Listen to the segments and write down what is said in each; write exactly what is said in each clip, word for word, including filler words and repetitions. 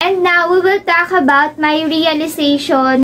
And now we will talk about my realization.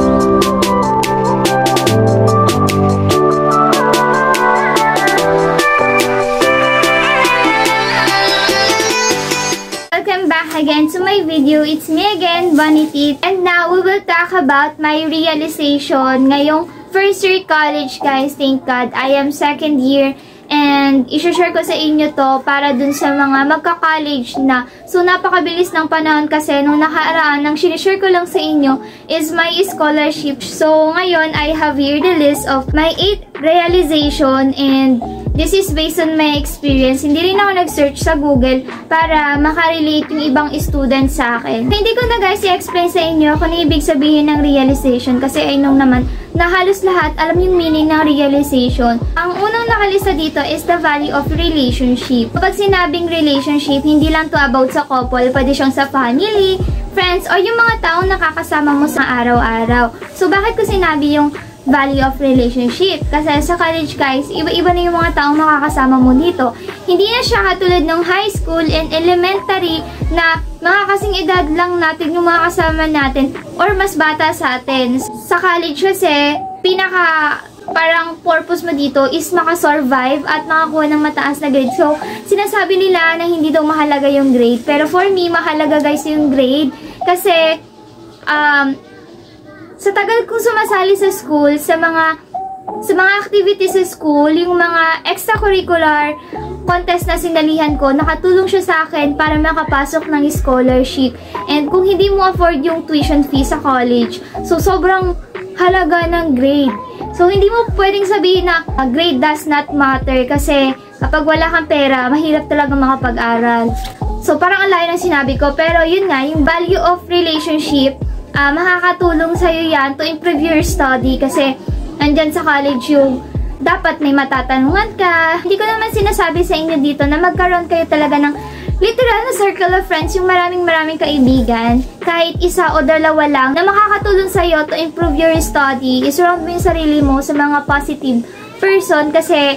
Welcome back again to my video. It's me again, Bunny Teeth. And now we will talk about my realization ngayong first year college, guys. Thank God. I am second year. And i-share ko sa inyo to para dun sa mga magka-college na. So, napakabilis ng panahon kasi nung nakaraan, nang sinishare ko lang sa inyo is my scholarship. So, ngayon, I have here the list of my eight realization and this is based on my experience. Hindi rin ako nag-search sa Google para makarelate yung ibang students sa akin. Hindi ko na guys i-explain sa inyo kung ano ibig sabihin ng realization kasi I know naman na halos lahat alam yung meaning ng realization. Ang unang nakalista dito is the value of relationship. Kapag sinabing relationship, hindi lang to about sa couple, pwede siyang sa family, friends, o yung mga taong nakakasama mo sa araw-araw. So, bakit ko sinabi yung value of relationship? Kasi sa college guys, iba-iba na yung mga taong makakasama mo dito. Hindi na siya katulad ng high school and elementary na mga kasing edad lang natin yung mga kasama natin or mas bata sa atin. Sa college kasi, pinaka parang purpose mo dito is makasurvive at makakuha ng mataas na grade. So, sinasabi nila na hindi daw mahalaga yung grade. Pero for me, mahalaga guys yung grade. Kasi, um, sa tagal kong sumasali sa school, sa mga sa mga activities sa school, yung mga extracurricular contest na sinalihan ko, nakatulong siya sa akin para makapasok ng scholarship. And kung hindi mo afford yung tuition fee sa college, so sobrang halaga ng grade. So hindi mo pwedeng sabihin na uh, grade does not matter kasi kapag wala kang pera, mahirap talaga makapag-aral. So parang ang layo ng sinabi ko, pero yun nga, yung value of relationship, Uh, makakatulong sa'yo yan to improve your study kasi andyan sa college yung dapat may matatanungan ka. Hindi ko naman sinasabi sa inyo dito na magkaroon kayo talaga ng literal na circle of friends, yung maraming maraming kaibigan. Kahit isa o dalawa lang na makakatulong sa'yo to improve your study. Isurround mo yung sarili mo sa mga positive person kasi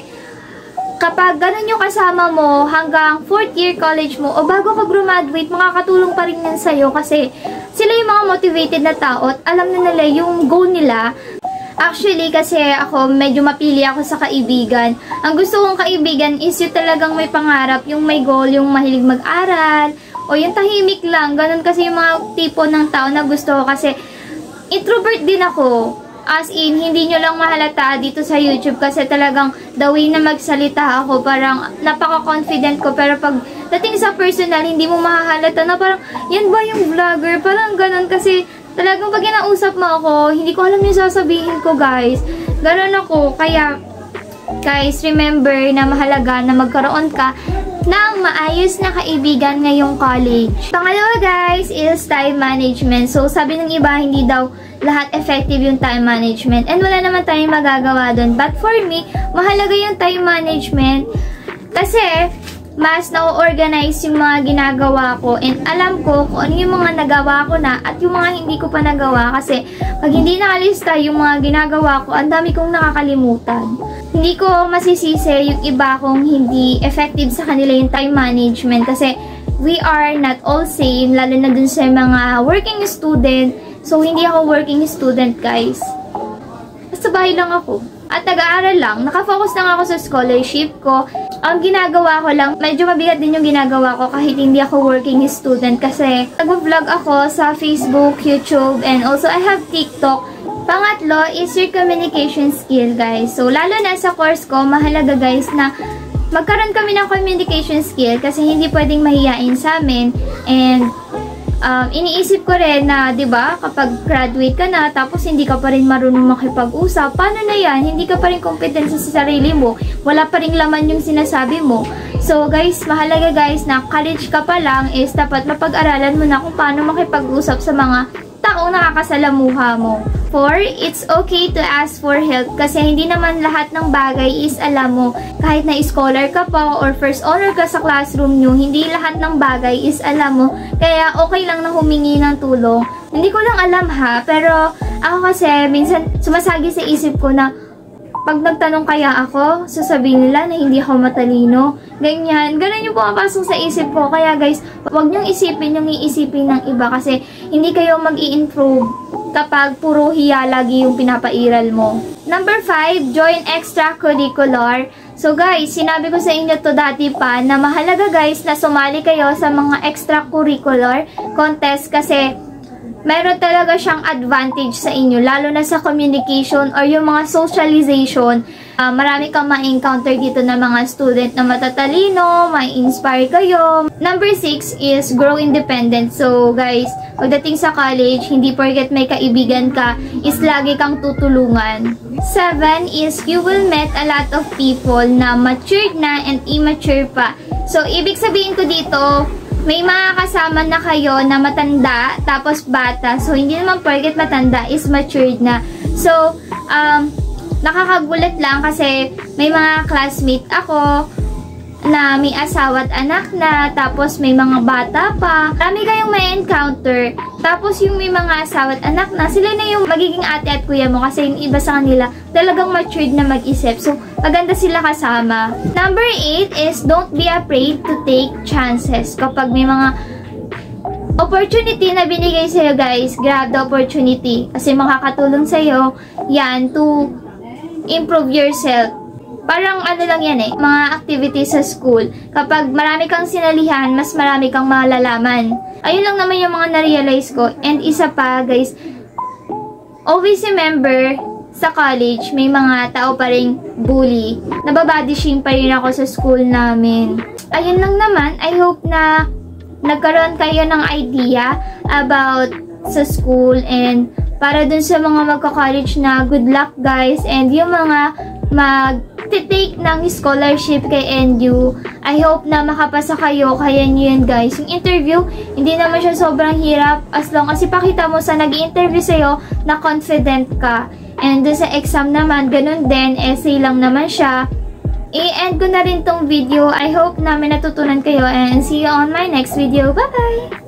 kapag ganun yung kasama mo hanggang fourth year college mo o bago ka graduate, makakatulong pa rin yan sa'yo kasi sila yung mga motivated na tao at alam na nila yung goal nila. Actually, kasi ako, medyo mapili ako sa kaibigan. Ang gusto kong kaibigan is yung talagang may pangarap, yung may goal, yung mahilig mag-aral, o yung tahimik lang. Ganun kasi yung mga tipo ng tao na gusto ko kasi introvert din ako. As in, hindi nyo lang mahalata dito sa YouTube kasi talagang the way na magsalita ako, parang napaka-confident ko. Pero pag dating sa personal, hindi mo mahahalata na parang, yan ba yung vlogger? Parang ganun kasi talagang pag kinausap mo ako, hindi ko alam yung sasabihin ko guys. Ganun ako. Kaya, guys, remember na mahalaga na magkaroon ka ng maayos na kaibigan ngayong college. Pangalawa guys is time management. So, sabi ng iba, hindi daw lahat effective yung time management. And wala naman tayong magagawa doon. But for me, mahalaga yung time management kasi mas na-organize yung mga ginagawa ko and alam ko kung ano yung mga nagawa ko na at yung mga hindi ko pa nagawa kasi pag hindi nakalista yung mga ginagawa ko, ang dami kong nakakalimutan. Hindi ko masisisi yung iba kung hindi effective sa kanila yung time management kasi we are not all same, lalo na dun sa mga working student. So, hindi ako working student, guys. Basta bahay lang ako. At nag-aaral lang. Nakafocus lang ako sa scholarship ko. Ang ginagawa ko lang, medyo mabigat din yung ginagawa ko kahit hindi ako working student kasi nag-vlog ako sa Facebook, YouTube, and also I have TikTok. Pangatlo is your communication skill, guys. So, lalo na sa course ko, mahalaga, guys, na magkaroon kami ng communication skill kasi hindi pwedeng mahiyain sa amin. And Um, iniisip ko rin na, di ba, kapag graduate ka na, tapos hindi ka pa rin marunong makipag-usap, paano na yan? Hindi ka pa rin competent sa sarili mo. Wala pa rin laman yung sinasabi mo. So, guys, mahalaga guys na college ka pa lang is dapat mapag-aralan mo na kung paano makipag-usap sa mga taong nakakasalamuha mo. Four, it's okay to ask for help kasi hindi naman lahat ng bagay is alam mo. Kahit na scholar ka pa or first honor ka sa classroom nyo, hindi lahat ng bagay is alam mo. Kaya okay lang na humingi ng tulong. Hindi ko lang alam ha, pero ako kasi minsan sumasagi sa isip ko na pag nagtanong kaya ako, sasabihin nila na hindi ako matalino. Ganyan. Ganun yung pumapasok sa isip ko. Kaya guys, huwag niyong isipin yung iisipin ng iba kasi hindi kayo mag-i-improve kapag puro hiya lagi yung pinapairal mo. Number five, join extracurricular. So guys, sinabi ko sa inyo to dati pa na mahalaga guys na sumali kayo sa mga extracurricular contest kasi meron talaga siyang advantage sa inyo, lalo na sa communication or yung mga socialization. Uh, marami kang ma-encounter dito na mga student na matatalino, ma-inspire kayo. Number six is grow independent. So guys, pagdating sa college, hindi porket may kaibigan ka, is lagi kang tutulungan. Seven is you will meet a lot of people na matured na and immature pa. So, ibig sabihin ko dito, may mga kasama na kayo na matanda, tapos bata. So, hindi naman porket matanda is matured na. So, um, nakakagulat lang kasi may mga classmate ako na may asawa at anak na, tapos may mga bata pa. Marami kayong may encounter. Tapos yung may mga asawa at anak na, sila na yung magiging ate at kuya mo kasi yung iba sa kanila talagang matured na mag-isip. So, maganda sila kasama. Number eight is don't be afraid to take chances. Kapag may mga opportunity na binigay sa'yo guys, grab the opportunity. Kasi makakatulong sa'yo yan to improve yourself. Parang ano lang yan eh, mga activities sa school. Kapag marami kang sinalihan, mas marami kang malalaman. Ayun lang naman yung mga na-realize ko. And isa pa guys, always remember, sa college, may mga tao pa ring bully. Nababadishing pa rin ako sa school namin. Ayun lang naman, I hope na nagkaroon kayo ng idea about sa school and para dun sa mga magka-college na good luck guys and yung mga mag-take ng scholarship kay N U. I hope na makapasa kayo, kaya nyo yan guys. Yung interview, hindi naman siya sobrang hirap as long as ipakita mo sa nag-i-interview sa'yo na confident ka. And dun sa exam naman, ganun din, essay lang naman siya. I-end ko na rin tong video. I hope na may natutunan kayo and see you on my next video. Bye-bye!